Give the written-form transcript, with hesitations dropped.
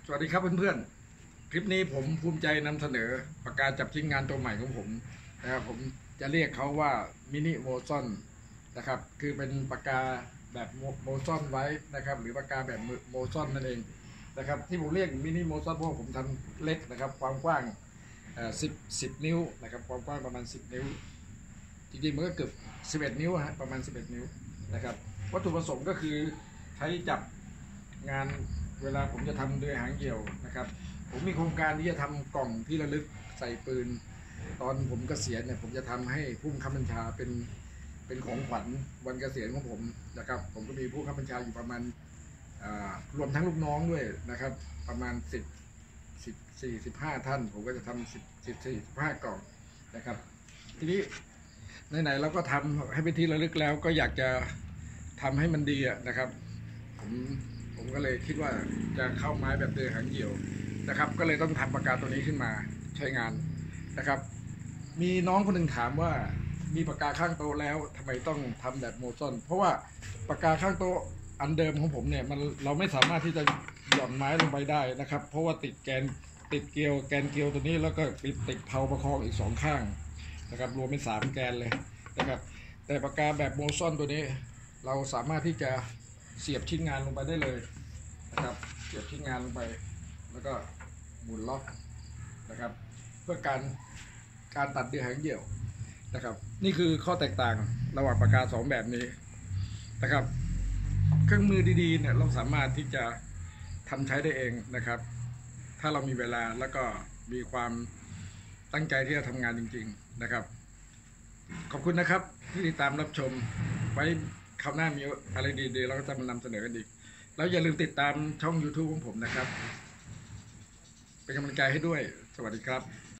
สวัสดีครับเพื่อนๆคลิปนี้ผมภูมิใจนำเสนอปากกาจับชิ้นงานตัวใหม่ของผมนะครับผมจะเรียกเขาว่ามินิโมซอนนะครับคือเป็นปากกาแบบโมซอนไว้นะครับหรือปากกาแบบโมซอนนั่นเองนะครับที่ผมเรียกมินิโมซอนเพราะผมทำเล็กนะครับความกว้าง10 นิ้วนะครับความกว้างประมาณ10 นิ้วจริงๆมันก็เกือบ11 นิ้วฮะประมาณ11 นิ้วนะครับวัตถุประสงค์ก็คือใช้จับงานเวลาผมจะทำเรือหางเหี่ยวนะครับผมมีโครงการที่จะทำกล่องที่ระลึกใส่ปืนตอนผมเกษียณเนี่ยผมจะทำให้ผู้บังคับบัญชาเป็นของขวัญวันเกษียณของผมนะครับผมก็มีผู้บังคับบัญชาอยู่ประมาณรวมทั้งลูกน้องด้วยนะครับประมาณ15 ท่านผมก็จะทำ15 กล่องนะครับทีนี้ไหนๆเราก็ทำให้เป็นที่ระลึกแล้วก็อยากจะทำให้มันดีนะครับผมก็เลยคิดว่าจะเข้าไม้แบบเดือหางเหี่ยวนะครับก็เลยต้องทำปากกาตัวนี้ขึ้นมาใช้งานนะครับมีน้องคนหนึ่งถามว่ามีปากกาข้างโต๊ะแล้วทำไมต้องทำแบบโมซอนเพราะว่าปากกาข้างโต๊ะอันเดิมของผมเนี่ยเราไม่สามารถที่จะหย่อนไม้ลงไปได้นะครับเพราะว่าติดแกนเกลียวตัวนี้แล้วก็ติดเพาประคองอีก2 ข้างนะครับรวมเป็น3 แกนเลยนะครับแต่ปากกาแบบโมซอนตัวนี้เราสามารถที่จะเสียบชิ้นงานลงไปได้เลยนะครับเสียบชิ้นงานลงไปแล้วก็หมุนล็อกนะครับเพื่อการตัดเดือยหางเหี่ยวนะครับนี่คือข้อแตกต่างระหว่างปากกา2 แบบนี้นะครับเครื่องมือดีๆเนี่ยเราสามารถที่จะทำใช้ได้เองนะครับถ้าเรามีเวลาแล้วก็มีความตั้งใจที่จะทำงานจริงๆนะครับขอบคุณนะครับที่ติดตามรับชมไว้คราวหน้ามีอะไรดีๆเราก็จะมานำเสนอกันอีกแล้วอย่าลืมติดตามช่อง YouTube ของผมนะครับเป็นกำลังใจให้ด้วยสวัสดีครับ